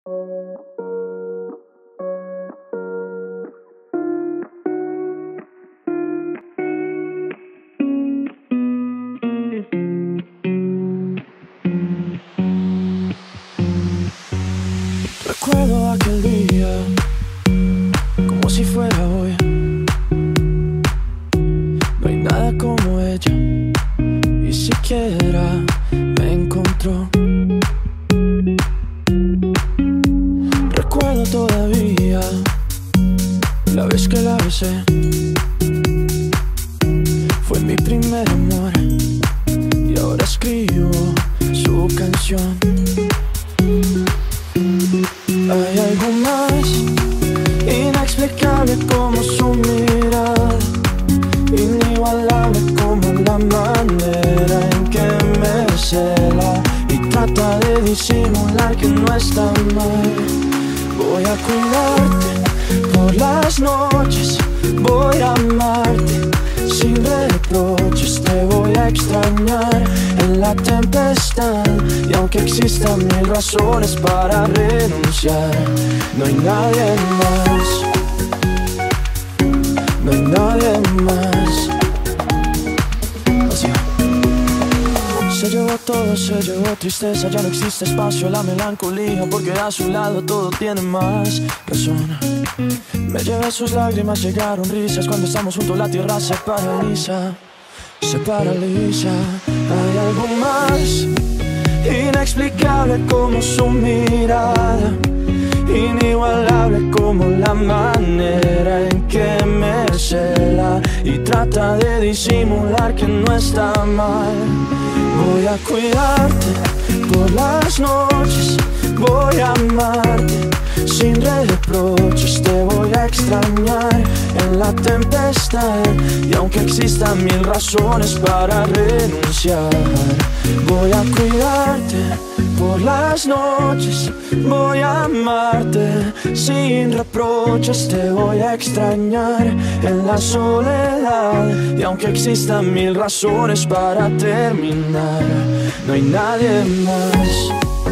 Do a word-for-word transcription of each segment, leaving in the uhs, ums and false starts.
Recuerdo aquel día como si fuera hoy. No hay nada como ella, y siquiera me encontró. Recuerdo todavía la vez que la besé. Fue mi primer amor y ahora escribo su canción. Hay algo más inexplicable como su mirada, inigualable como la manera en que me cela y trata de disimular que no está mal. Voy a cuidarte por las noches, voy a amarte sin reproches, te voy a extrañar en la tempestad. Y aunque existan mil razones para renunciar, no hay nadie más, no hay nadie más. Así. Se llevó todo, se llevó tristeza, ya no existe espacio a la melancolía, porque a su lado todo tiene más razón. Me llevé sus lágrimas, llegaron risas, cuando estamos juntos la tierra se paraliza, se paraliza. Hay algo más inexplicable como su mirada, inigualable como la manera en que me cela y trata de disimular que no está mal. Voy a cuidarte por las noches, voy a amarte sin reproches, te voy a extrañar en la tempestad. Y aunque existan mil razones para renunciar, voy a cuidarte por las noches, voy a amarte sin reproches, te voy a extrañar en la soledad. Y aunque existan mil razones para terminar, no hay nadie más,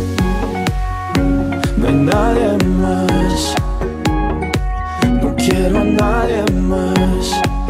no hay nadie más, no quiero a nadie más.